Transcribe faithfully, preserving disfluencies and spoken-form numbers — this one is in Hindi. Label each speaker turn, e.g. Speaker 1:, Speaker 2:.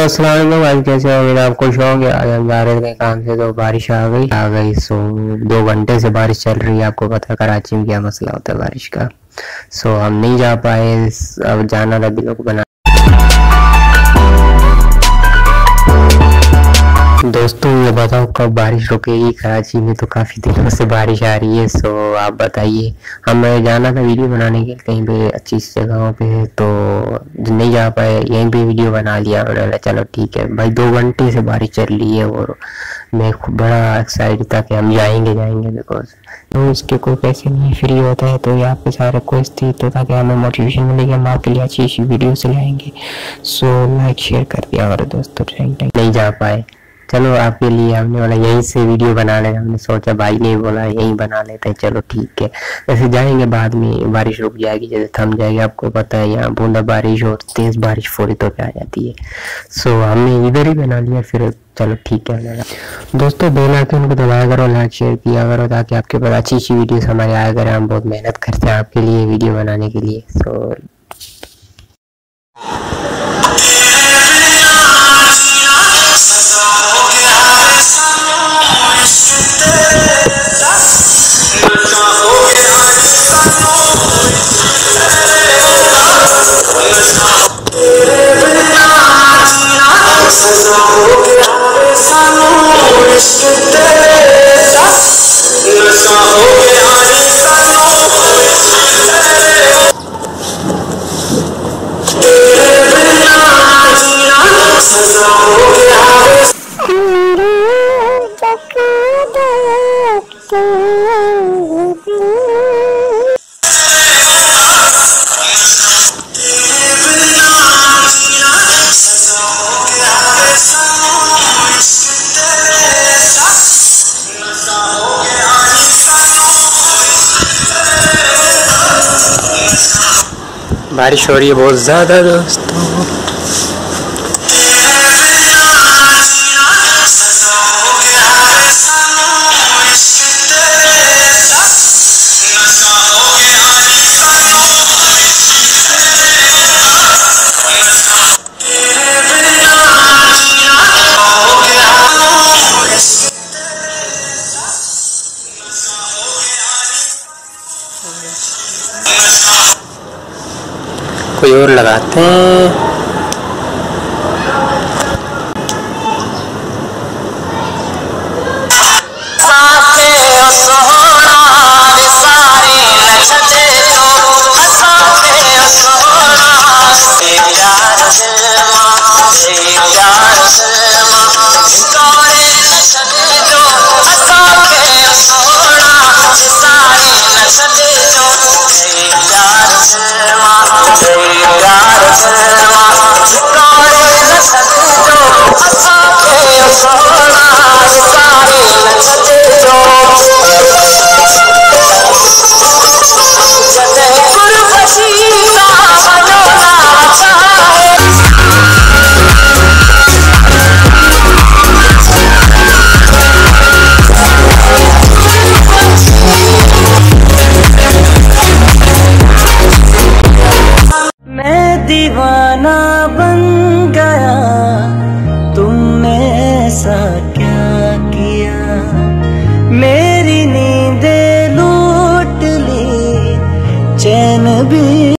Speaker 1: अस्सलाम वालेकुम। आज कैसे हो? मेरा आपको शौक है। आज हम जा रहे थे काम से तो बारिश आ गई आ गई सो दो घंटे से बारिश चल रही है। आपको पता है कराची में क्या मसला होता है बारिश का। सो हम नहीं जा पाए। अब जाना था दिलों को बना। दोस्तों ये बताओ कब बारिश रुकेगी? कराची में तो काफ़ी दिनों से बारिश आ रही है। सो आप बताइए। हमें जाना था वीडियो बनाने के लिए कहीं पे अच्छी जगहों पे, तो नहीं जा पाए। यहीं पे वीडियो बना लिया मैंने। चलो ठीक है भाई। दो घंटे से बारिश चल रही है और मैं बड़ा एक्साइटेड था कि हम जाएंगे जाएंगे बिकॉज तो इसके कोई पैसे नहीं फ्री होता है। तो ये आपके साथ रिक्वेस्ट थी तो ताकि हमें मोटिवेशन मिलेगी, हम आपके लिए अच्छी अच्छी वीडियो से लाएंगे। सो लाइक शेयर कर दिया और दोस्तों नहीं जा पाए। चलो आपके लिए हमने बोला यहीं से वीडियो बना ले। हमने सोचा भाई ने बोला यहीं बना लेते हैं। चलो ठीक है। वैसे जाएंगे बाद में, बारिश रुक जाएगी जैसे थम जाएगी। आपको पता है यहाँ बूंदा बारिश और तेज बारिश फौरी तो पे आ जाती है। सो हमने इधर ही बना लिया फिर। चलो ठीक है दोस्तों, बेल आइकन को दबाया करो, लाइक शेयर किया करो ताकि आपके पास अच्छी अच्छी वीडियोस हमारे आया करें। हम बहुत मेहनत करते हैं आपके लिए वीडियो बनाने के लिए। सो बारिश हो रही है बहुत ज़्यादा दोस्तों। कोई और लगाते हैं।
Speaker 2: दीवाना बन गया तुमने ऐसा क्या किया, मेरी नींदें लूट ली चैन भी